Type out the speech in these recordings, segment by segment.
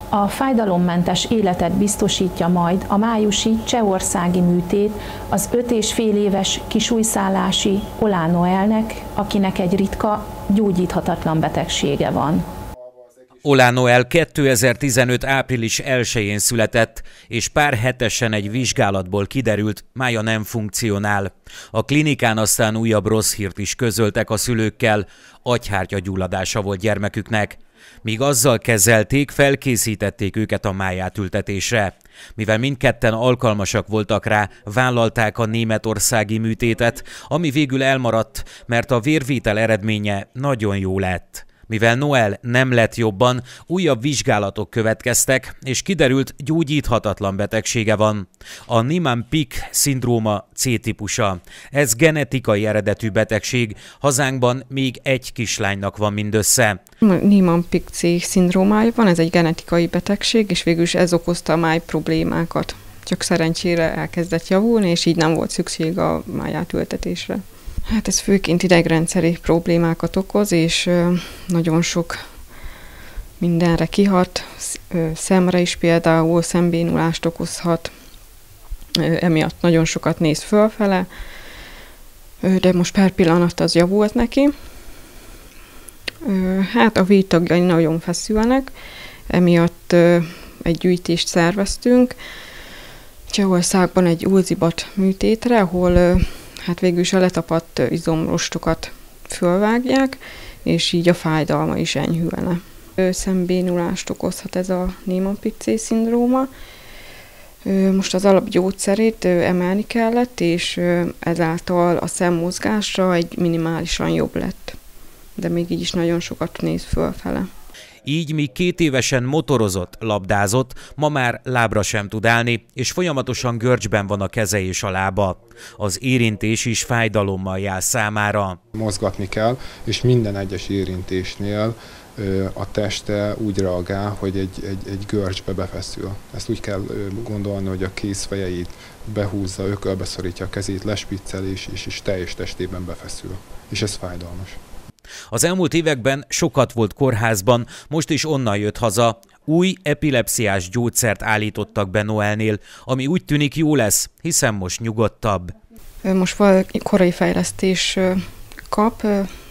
A fájdalommentes életet biztosítja majd a májusi csehországi műtét az 5,5 éves kisújszállási Ola Noelnek, akinek egy ritka, gyógyíthatatlan betegsége van. Ola Noel 2015. április 1-én született, és pár hetesen egy vizsgálatból kiderült, mája nem funkcionál. A klinikán aztán újabb rossz hírt is közöltek a szülőkkel, agyhártyagyulladása volt gyermeküknek. Míg azzal kezelték, felkészítették őket a májátültetésre. Mivel mindketten alkalmasak voltak rá, vállalták a németországi műtétet, ami végül elmaradt, mert a vérvétel eredménye nagyon jó lett. Mivel Noel nem lett jobban, újabb vizsgálatok következtek, és kiderült, gyógyíthatatlan betegsége van. A Niemann-Pick szindróma C-típusa. Ez genetikai eredetű betegség, hazánkban még egy kislánynak van mindössze. Niemann-Pick C szindrómája van, ez egy genetikai betegség, és végül is ez okozta a máj problémákat. Csak szerencsére elkezdett javulni, és így nem volt szükség a májátültetésre. Hát ez főként idegrendszeri problémákat okoz, és nagyon sok mindenre kihat, szemre is például szembénulást okozhat, emiatt nagyon sokat néz fölfele, de most per pillanat az javult neki. Hát a végtagjai nagyon feszülnek, emiatt egy gyűjtést szerveztünk Csehországban egy ulzibat műtétre, ahol hát végül is a letapadt izomrostokat fölvágják, és így a fájdalma is enyhülne. Szembénulást okozhat ez a Niemann-Pick C szindróma. Most az alapgyógyszerét emelni kellett, és ezáltal a szemmozgása egy minimálisan jobb lett. De még így is nagyon sokat néz fölfele. Így míg 2 évesen motorozott, labdázott, ma már lábra sem tud állni, és folyamatosan görcsben van a keze és a lába. Az érintés is fájdalommal jár számára. Mozgatni kell, és minden egyes érintésnél a teste úgy reagál, hogy egy görcsbe befeszül. Ezt úgy kell gondolni, hogy a kézfejeit behúzza, ökölbe szorítja a kezét, lespiccel és teljes testében befeszül. És ez fájdalmas. Az elmúlt években sokat volt kórházban, most is onnan jött haza. Új epilepsziás gyógyszert állítottak be Noelnél, ami úgy tűnik jó lesz, hiszen most nyugodtabb. Most valami korai fejlesztés kap,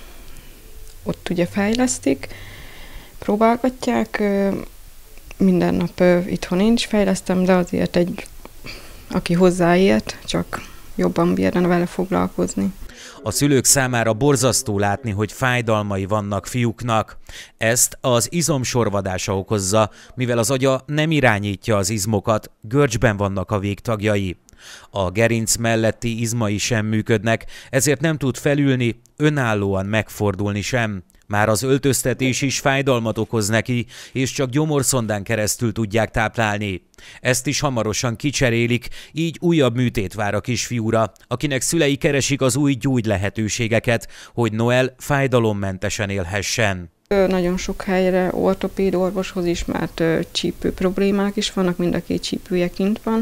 ott ugye fejlesztik, próbálgatják, minden nap itthon én is fejlesztem, de azért aki hozzáért, csak jobban bírna vele foglalkozni. A szülők számára borzasztó látni, hogy fájdalmai vannak fiúknak. Ezt az izomsorvadása okozza, mivel az agya nem irányítja az izmokat, görcsben vannak a végtagjai. A gerinc melletti izmai sem működnek, ezért nem tud felülni, önállóan megfordulni sem. Már az öltöztetés is fájdalmat okoz neki, és csak gyomorszondán keresztül tudják táplálni. Ezt is hamarosan kicserélik, így újabb műtét vár a kisfiúra, akinek szülei keresik az új gyógylehetőségeket, hogy Noel fájdalommentesen élhessen. Nagyon sok helyre ortopéd orvoshoz is, mert csípő problémák is vannak, mind a 2 csípője kint van.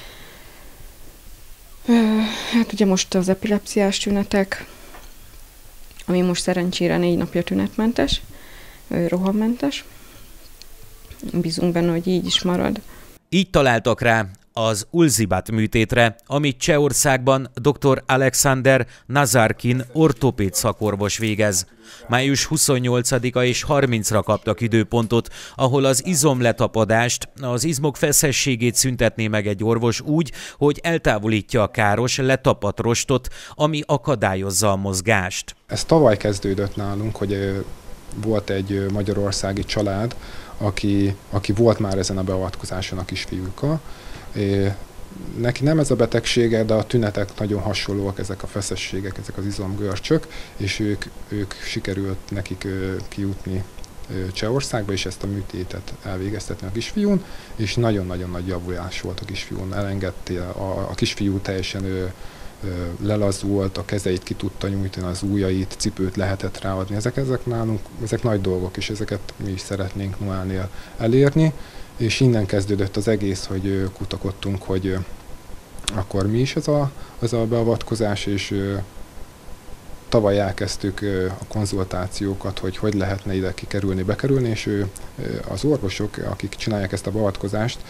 Hát ugye most az epilepsziás tünetek, ami most szerencsére 4 napja tünetmentes, rohammentes. Bízunk benne, hogy így is marad. Így találtak rá az ulzibat műtétre, amit Csehországban dr. Alexander Nazarkin ortopéd szakorvos végez. Május 28-a és 30-ra kaptak időpontot, ahol az izomletapadást, az izmok feszességét szüntetné meg egy orvos úgy, hogy eltávolítja a káros, letapadt rostot, ami akadályozza a mozgást. Ez tavaly kezdődött nálunk, hogy volt egy magyarországi család, aki volt már ezen a beavatkozáson a kisfiúkkal. Neki nem ez a betegsége, de a tünetek nagyon hasonlóak, ezek a feszességek, ezek az izomgörcsök, és ők sikerült nekik kijutni Csehországba, és ezt a műtétet elvégeztetni a kisfiún, és nagyon-nagyon nagy javulás volt a kisfiún. Elengedte a kisfiú teljesen lelazult, a kezeit ki tudta nyújtani, az ujjait, cipőt lehetett ráadni. Ezek nálunk, ezek nagy dolgok, és ezeket mi is szeretnénk Noelnél elérni. És innen kezdődött az egész, hogy kutakodtunk, hogy akkor mi is ez a beavatkozás, és tavaly elkezdtük a konzultációkat, hogy lehetne ide kikerülni, bekerülni, és az orvosok, akik csinálják ezt a beavatkozást,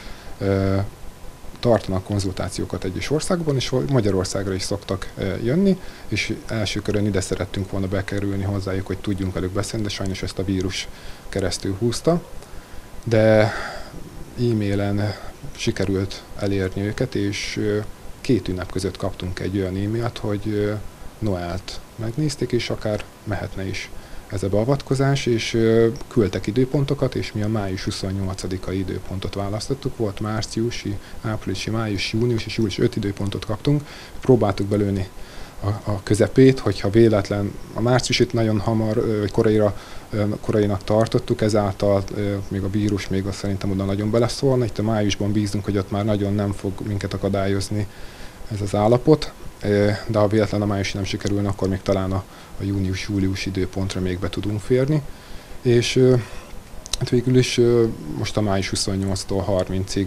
tartanak konzultációkat egyes országban, és Magyarországra is szoktak jönni, és első körön ide szerettünk volna bekerülni hozzájuk, hogy tudjunk velük beszélni, de sajnos ezt a vírus keresztül húzta. De e-mailen sikerült elérni őket, és 2 ünnep között kaptunk egy olyan e-mailt, hogy Noelt megnézték, és akár mehetne is ez a beavatkozás, és küldtek időpontokat, és mi a május 28-ai időpontot választottuk. Volt márciusi, áprilisi, május, június és július 5 időpontot kaptunk. Próbáltuk belőni a közepét, hogyha véletlen a márciusit nagyon hamar, vagy korainak tartottuk, ezáltal még a vírus még azt szerintem oda nagyon beleszólna. Itt a májusban bízunk, hogy ott már nagyon nem fog minket akadályozni ez az állapot, de ha véletlen a májusi nem sikerülne, akkor még talán a június-július időpontra még be tudunk férni. És hát végül is most a május 28-tól 30-ig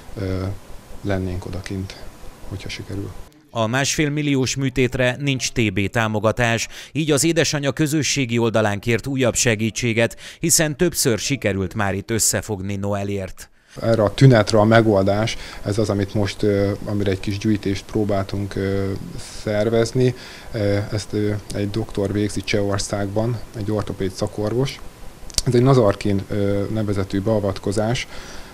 lennénk odakint, hogyha sikerül. A 1,5 milliós műtétre nincs TB támogatás, így az édesanyja közösségi oldalán kért újabb segítséget, hiszen többször sikerült már itt összefogni Noelért. Erre a tünetre a megoldás, ez az, amit most, amire egy kis gyűjtést próbáltunk szervezni. Ezt egy doktor végzi Csehországban, egy ortopéd szakorvos. Ez egy Nazarkin nevezetű beavatkozás,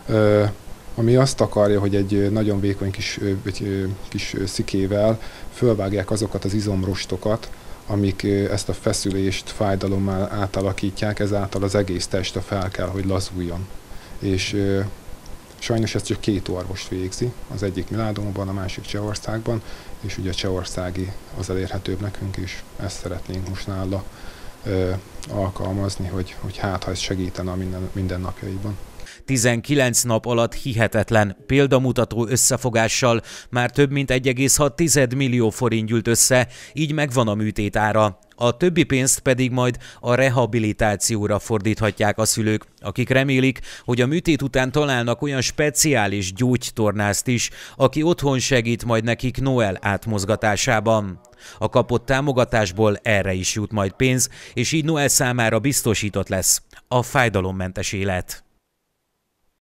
ami azt akarja, hogy egy nagyon vékony kis szikével fölvágják azokat az izomrostokat, amik ezt a feszülést fájdalommal átalakítják, ezáltal az egész teste fel kell, hogy lazuljon. És sajnos ezt csak 2 orvos végzi, az egyik Milánóban, a másik Csehországban, és ugye a csehországi az elérhetőbb nekünk is, ezt szeretnénk most nála alkalmazni, hogy hát ha ez segítene a mindennapjaiban. 19 nap alatt hihetetlen, példamutató összefogással már több mint 1,6 millió forint gyűlt össze, így megvan a műtét ára. A többi pénzt pedig majd a rehabilitációra fordíthatják a szülők, akik remélik, hogy a műtét után találnak olyan speciális gyógytornászt is, aki otthon segít majd nekik Noel átmozgatásában. A kapott támogatásból erre is jut majd pénz, és így Noel számára biztosított lesz a fájdalommentes élet.